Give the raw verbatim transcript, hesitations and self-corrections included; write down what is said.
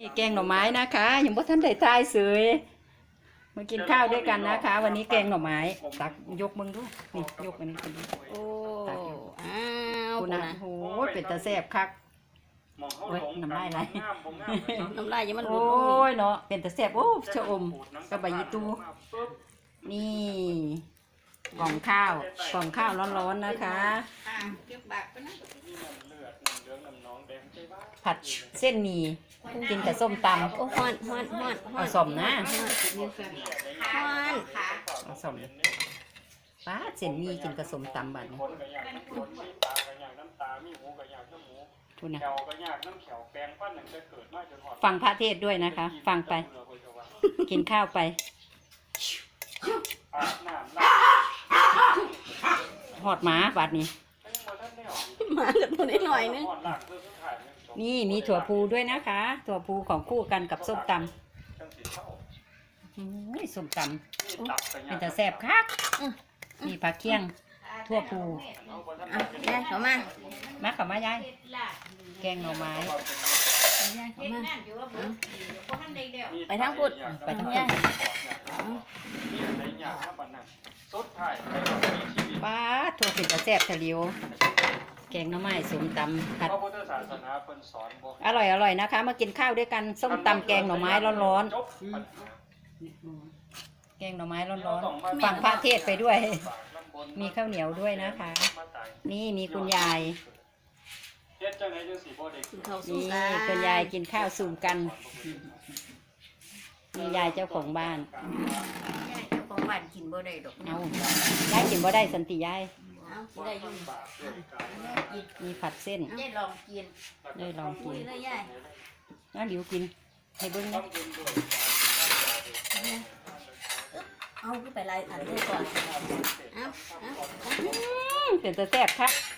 แกงหน่อไม้นะคะยังบ่ทันได้ทายเสยมากินข้าวด้วยกันนะคะ วันนี้แกงหน่อไม้ตักยกมึงด้วยนี่ยกอันนี้กินดิโอ้อ้าวคุณนะโอ้โหเป็นตาแซ่บคักเว้ยน้ำลายไหลน้ำลายยังมันหลุโอ้ดลงยเนาะเป็นตาแซ่บโอ้ชะอมกับใบยีตูนี่กล่องข้าวกล่องข้าวร้อนๆนะคะผัดเส้นหมี่กินกับส้มตำโอ้ฮอนฮอนฮอนฮอเอานสมนะฮอนเอาสมป้าเส้นหมี่กินกับส้มตำบัดนี้ทุนนะฟังพระเทศด้วยนะคะ ฟังไป กินข้าวไปหอดหมาบัดนี้มากับตัวนี้หน่อยนึงนี่มีถั่วพูด้วยนะคะ ถั่วพูของคู่กันกับส้มตำส้มตำเป็นแต่แซ่บคักมีผักเคียงถั่วพูอ่ะยายเข้ามามาขับมายายแกงหน่อไม้ยายเข้ามาไปทางพุทธไปทั้งยายป้าถั่วเป็นแต่แซ่บทะเลียวแกงหน่อไม้ส้มตำผัดอร่อยอร่อยนะคะ มากินข้าวด้วยกันส้มตำแกงหน่อไม้ร้อนๆแกงหน่อไม้ร้อนๆฟังพระเทศไปด้วย มีข้าวเหนียวด้วยนะคะ นี่มีคุณยายนี่คุณยายกินข้าวซูมกันนี่ยายเจ้าของบ้านเจ้าของบ้านกินบ่ได้ดอกเอายายกินบ่ได้สันติยายเอากินได้อยู่มีผัดเส้นยายลองกินได้ลองกินเลยยายน้าหลิวกินให้เบิ้งนะเอาขึ้นไปไล่อันนี้ก่อนเอาเอาเป็นตะแซ่บคัก